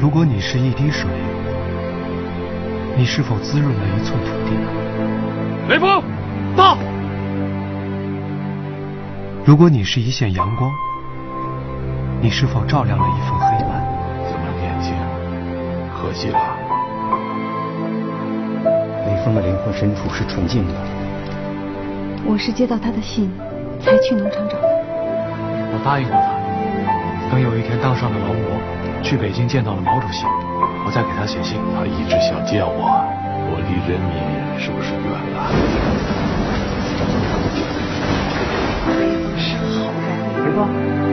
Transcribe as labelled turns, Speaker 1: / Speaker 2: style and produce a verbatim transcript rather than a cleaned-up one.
Speaker 1: 如果你是一滴水，你是否滋润了一寸土地呢？
Speaker 2: 雷锋，到！
Speaker 1: 如果你是一线阳光，你是否照亮了一份黑暗？
Speaker 2: 怎么年轻？可惜了。
Speaker 3: 雷锋的灵魂深处是纯净的。
Speaker 4: 我是接到他的信，才去农场找他。
Speaker 1: 我答应过他，等有一天当上了劳模，去北京见到了毛主席，我再给他写信。
Speaker 2: 他一直想见我，我离人民是不是远了？
Speaker 3: 雷锋。